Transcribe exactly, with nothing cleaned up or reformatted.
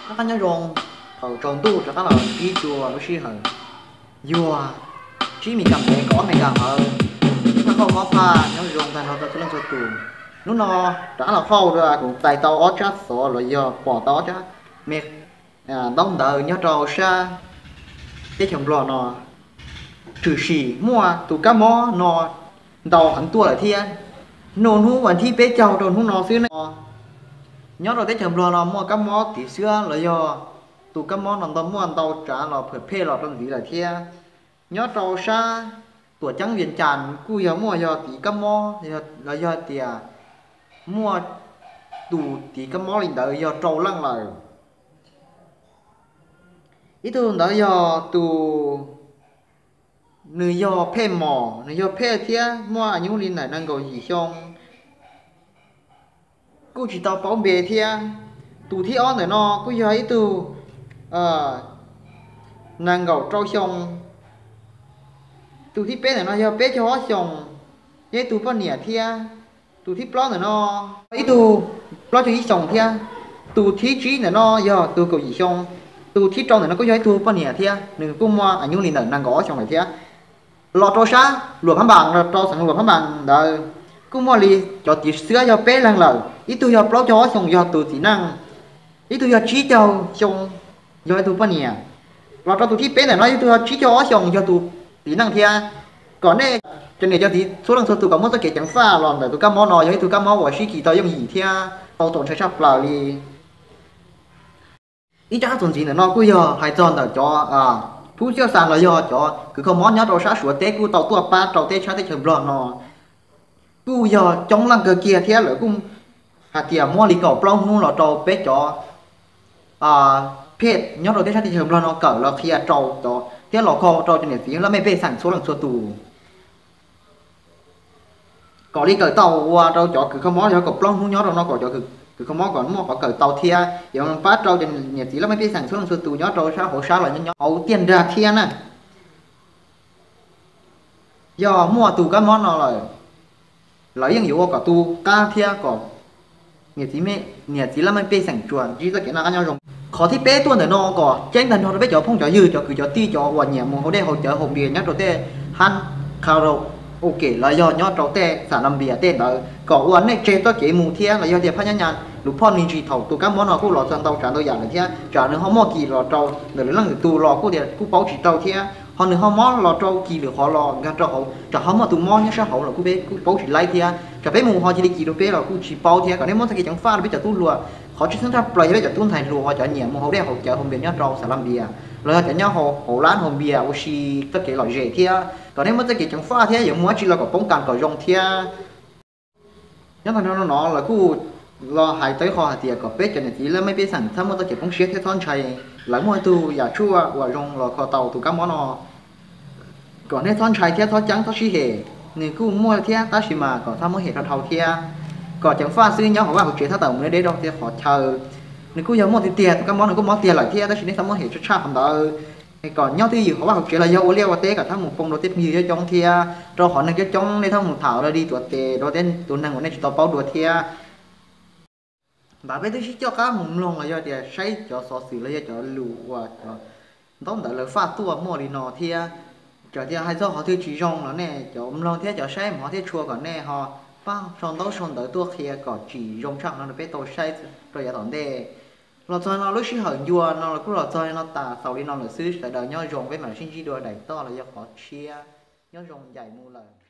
nó có nhớ rong ở trong tu cho các là đi chùa nó xí hở vua chỉ mình cầm để có mình cầm ở nó không có pha nó rong thành nó ta cứ lên cho tù nó nó đã là khâu rồi cũng tay tao ót chát sổ rồi giờ bỏ tao chát mệt à đông đợi nhớ trâu xa cái chồng lò nó trừ xì mua tụ cá mó nó đầu hẳn tua lại thiên nôn húวันที่เป๊ะเจ้าโดนหúนอซื้อนะnhớ rồi tới chồng lò nó mua cá mó tí xưa là do tụ cá mó nó tao mua tao trả nó phải phê lọt trong gì lại thiên nhớ trâu xa tuổi trắng viền tràn cu giờ mua giờ tí cá mó là do tiền mua tụ tí cá mó lên đợi giờ trâu lăng lại ít tu đó giờ tụ nửa giờ phê mỏ nửa giờ phê thiên mua anh nhung lên này đang gọi gì xong cô chỉ tao bảo bề thiên tụ thi on này nó cô giờ ít tu ờ nàng gầu trâu xong tụ thi bé này nó giờ bé cho xong vậy tụ bao nhiêu thiên tụ thi plot này nó ít tu plot cho ít xong thiên tụ thi trí này nó giờ tụ cầu gì xong tụ thi trong này nó có giờ tụ bao nhiêu thiên nửa cô mua anh nhung lên này nàng gõ xong này thiên lọt trâu xa luộc hám bằng trâu sẵn luộc hám bằng đời cô mua li cho tí sữa cho bé lăng lờ ít tu giờ plot cho xong giờ tụ tí năng ít tu giờ trí cho xong giờ tụ bao nhiêu lọt cho tụ thi bé này nó ít tu giờ trí cho xong giờ tụ tí năng thiên còn đây cho nên cho tí số lần số tụ có muốn tôi kể chẳng pha lòn để tụ cá mó nọ giờ tụ cá mó của sĩ kỳ tao dùng gì thiên tao tổn sẽ sắp là li ít chắc tổn gì nữa nó cứ giờ hay tròn để cho à thú siêu sàn là do cho cứ không món nhớ đồ sát sủa té cứ tàu tua ba tàu té sát té chầm lòn nọ cứ giờ trong lăng cơ kia thế là cũng hạt tiền mua lì cầu plong nu là tàu bé cho à phết nhớ đồ té sát té chầm lòn nó cỡ là kia tàu cho thế là kho tàu cho nên tiếng là mấy bé sản số lần số tù có lì cỡ tàu qua tàu cho cứ không món nhớ cầu plong nu nhớ đồ nó có cho cứ cứ không món còn mua có cỡ tàu thia giờ mình phát trâu trên nhiệt tí là mấy cái sản xuất làm tù nhớ trâu sao hộ sao là nhân hậu tiền ra thia nè giờ mua tù các món nào là lấy những yếu cả tù ca thia có nhiệt tí mẹ nhiệt tí là mấy cái sản chuẩn chỉ là cái nào nhau dùng khó thì bé tuần để nó có trên thành nó bé cho phong cho dư cho cứ cho ti cho hoàn nhẹ một hôm đây hỗ trợ hộp bìa nhắc đầu tê han caro ok là do nhớ trâu tê sản làm bìa tê đỡ có uốn này trên tôi chỉ mù thia là do tiền phát nhăn nhăn lúcพ่อนิ่งจีthầu tụ các món nào cũng lọt sang tàu trả tôi dạng này thia trả nữa họ mò kỳ lọt trâu để lấy lăng tụ lọt cũng để cũng bảo chỉ trâu thia họ nữa họ mò lọt trâu kỳ được họ lọt gan trâu hậu trả họ mò tụ mò nhá sao hậu là cũng bé cũng bảo chỉ lấy thia trả bé mù họ chỉ đi kỳ được bé là cũng chỉ bảo thia còn nếu món cái chẳng pha là biết trả tụ lùa họ chỉ sinh ra plei biết trả tụ thành lùa họ trả nhẹ mù họ đeo họ trả hôm bìa nhá trâu sản làm bìa rồi họ trả nhá họ họ lán hôm bìa oxy tất cả loại rễ thia còn nếu món cái chẳng pha thia giống mua chỉ là có bóng càn có rong thia nhá thằng nó nó là cũng lo hai tới kho hạt tiền có biết cho nên chỉ là mấy biết sản tham mua tôi chỉ phong xé thế thon chạy lấy mua tu giả chua và rong lo kho tàu tu cá món nọ còn thế thon chạy thế thon trắng thon xí hề người cứ mua thế ta xí mà còn tham mua hề thao thao thế còn chẳng pha xưa nhau họ bảo chuyện thao tàu mới để đâu thế họ chờ người cứ giờ mua thì tiền cá món nó có món tiền lại thế ta chỉ nên tham mua hề cho cha không đó còn nhau thì gì họ bảo chuyện là dâu leo và té cả tham một phong đồ tiếp nhiều cho trong thế rồi họ nên cái trong này tham một thảo ra đi tuột tề rồi đến tuần này của này chỉ tàu bao đuổi thế bà biết tôi chỉ cho cá mồm lông là do để xây cho xò xì là do cho lù và cho tóm lại là pha tua mua đi nọ thì cho thì hai do họ thì chỉ rong nó nè cho mồm lông thế cho xây mà họ thì chua còn nè họ bao xong đó xong đợi tua kia còn chỉ rong chắc nó là biết tôi xây rồi giờ tận đây là cho nó lúc xí hở vua nó là cũng là cho nó tà sau đi nó là xứ tại đời nhau rong với mà sinh chi đua đầy to là do họ chia nhau rong dài mua lời